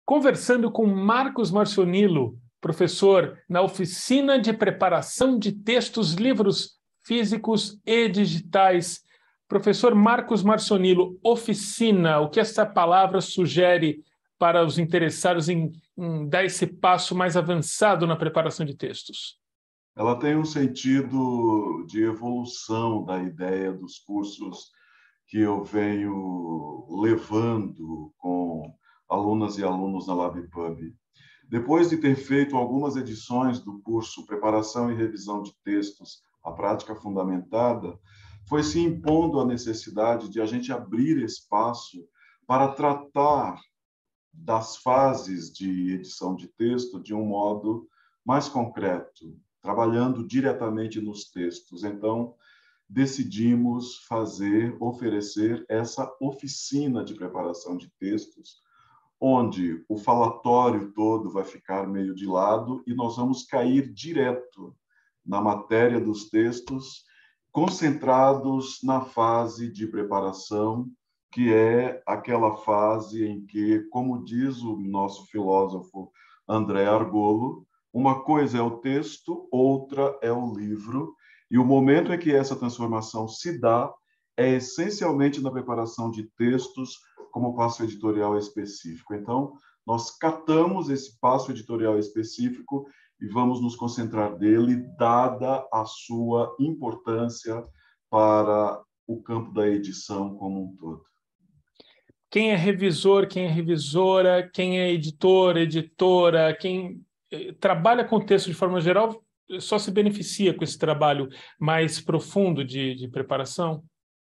conversando com Marcos Marcionillo, professor na Oficina de Preparação de Textos, Livros Físicos e Digitais. Professor Marcos Marcionillo, oficina, o que essa palavra sugere para os interessados em dar esse passo mais avançado na preparação de textos? Ela tem um sentido de evolução da ideia dos cursos que eu venho levando com alunas e alunos na LabPub. Depois de ter feito algumas edições do curso Preparação e Revisão de Textos, a Prática Fundamentada, foi se impondo a necessidade de a gente abrir espaço para tratar das fases de edição de texto de um modo mais concreto, trabalhando diretamente nos textos. Então, decidimos oferecer essa oficina de preparação de textos, onde o falatório todo vai ficar meio de lado e nós vamos cair direto na matéria dos textos, concentrados na fase de preparação, que é aquela fase em que, como diz o nosso filósofo André Argolo, uma coisa é o texto, outra é o livro, e o momento em que essa transformação se dá é essencialmente na preparação de textos como passo editorial específico. Então, nós catamos esse passo editorial específico e vamos nos concentrar dele, dada a sua importância para o campo da edição como um todo. Quem é revisor, quem é revisora, quem é editor, editora, quem trabalha com texto de forma geral, só se beneficia com esse trabalho mais profundo de preparação?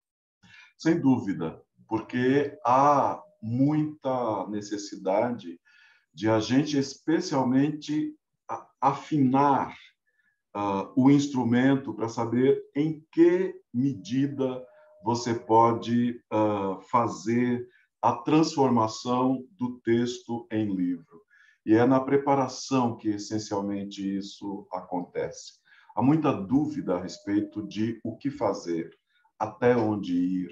Sem dúvida, porque há muita necessidade de a gente especialmente afinar o instrumento para saber em que medida você pode fazer a transformação do texto em livro. E é na preparação que, essencialmente, isso acontece. Há muita dúvida a respeito de o que fazer, até onde ir.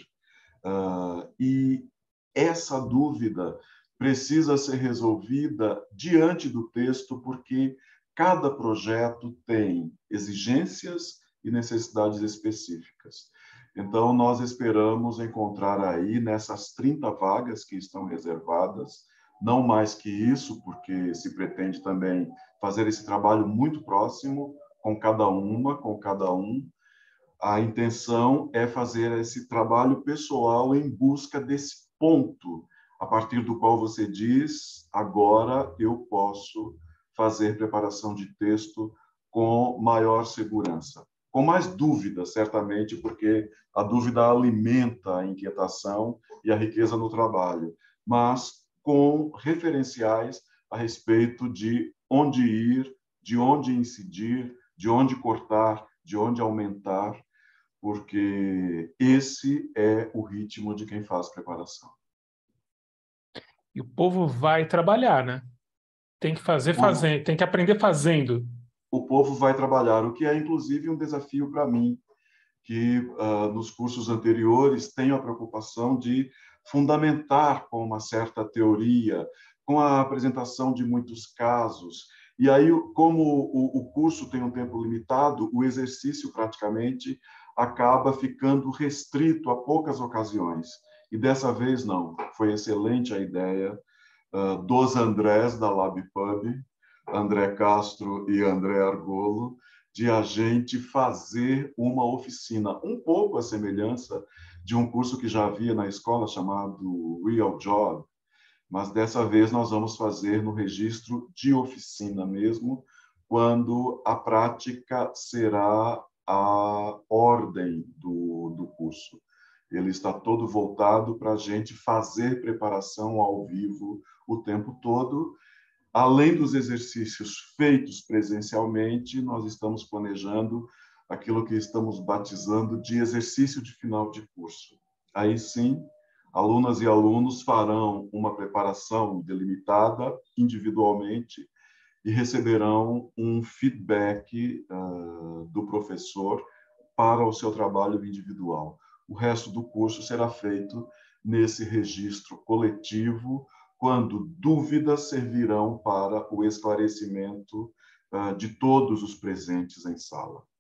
E essa dúvida precisa ser resolvida diante do texto, porque cada projeto tem exigências e necessidades específicas. Então, nós esperamos encontrar aí, nessas 30 vagas que estão reservadas, não mais que isso, porque se pretende também fazer esse trabalho muito próximo com cada um. A intenção é fazer esse trabalho pessoal em busca desse ponto, a partir do qual você diz, agora eu posso fazer preparação de texto com maior segurança. Com mais dúvida, certamente, porque a dúvida alimenta a inquietação e a riqueza no trabalho, mas com referenciais a respeito de onde ir, de onde incidir, de onde cortar, de onde aumentar, porque esse é o ritmo de quem faz preparação. E o povo vai trabalhar, né? Tem que fazer fazendo, tem que aprender fazendo. O povo vai trabalhar, o que é, inclusive, um desafio para mim, que nos cursos anteriores tenho a preocupação de fundamentar com uma certa teoria, com a apresentação de muitos casos. E aí, como o curso tem um tempo limitado, o exercício praticamente acaba ficando restrito a poucas ocasiões. E dessa vez não. Foi excelente a ideia dos Andrés da LabPub, André Castro e André Argolo, de a gente fazer uma oficina, um pouco a semelhança de um curso que já havia na escola chamado Real Job, mas dessa vez nós vamos fazer no registro de oficina mesmo, quando a prática será a ordem do curso. Ele está todo voltado para a gente fazer preparação ao vivo o tempo todo. Além dos exercícios feitos presencialmente, nós estamos planejando aquilo que estamos batizando de exercício de final de curso. Aí sim, alunas e alunos farão uma preparação delimitada individualmente e receberão um feedback do professor para o seu trabalho individual. O resto do curso será feito nesse registro coletivo, quando dúvidas servirão para o esclarecimento de todos os presentes em sala.